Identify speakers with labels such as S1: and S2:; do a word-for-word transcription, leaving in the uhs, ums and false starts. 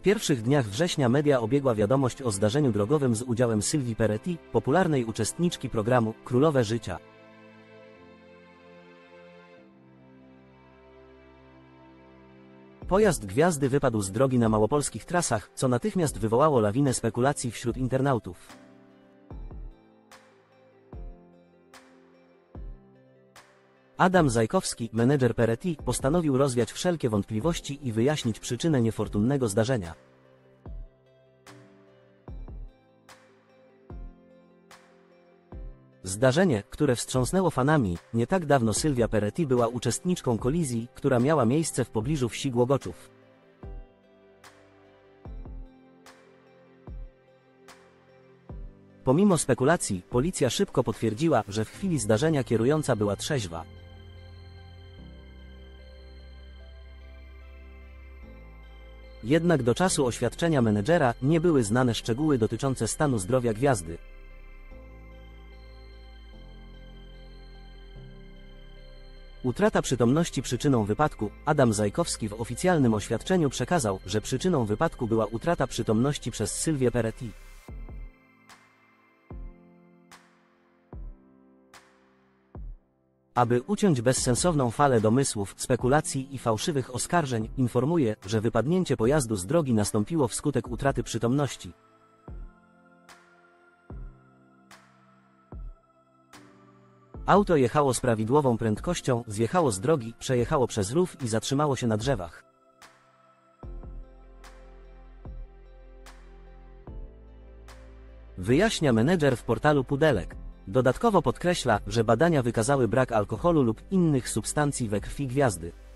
S1: W pierwszych dniach września media obiegła wiadomość o zdarzeniu drogowym z udziałem Sylwii Peretti, popularnej uczestniczki programu Królowe Życia. Pojazd gwiazdy wypadł z drogi na małopolskich trasach, co natychmiast wywołało lawinę spekulacji wśród internautów. Adam Zajkowski, menedżer Peretti, postanowił rozwiać wszelkie wątpliwości i wyjaśnić przyczynę niefortunnego zdarzenia. Zdarzenie, które wstrząsnęło fanami, nie tak dawno Sylwia Peretti była uczestniczką kolizji, która miała miejsce w pobliżu wsi Głogoczów. Pomimo spekulacji, policja szybko potwierdziła, że w chwili zdarzenia kierująca była trzeźwa. Jednak do czasu oświadczenia menedżera nie były znane szczegóły dotyczące stanu zdrowia gwiazdy. Utrata przytomności przyczyną wypadku. Adam Zajkowski w oficjalnym oświadczeniu przekazał, że przyczyną wypadku była utrata przytomności przez Sylwię Peretti. Aby uciąć bezsensowną falę domysłów, spekulacji i fałszywych oskarżeń, informuje, że wypadnięcie pojazdu z drogi nastąpiło wskutek utraty przytomności. Auto jechało z prawidłową prędkością, zjechało z drogi, przejechało przez rów i zatrzymało się na drzewach. Wyjaśnia menedżer w portalu Pudelek. Dodatkowo podkreśla, że badania wykazały brak alkoholu lub innych substancji we krwi gwiazdy.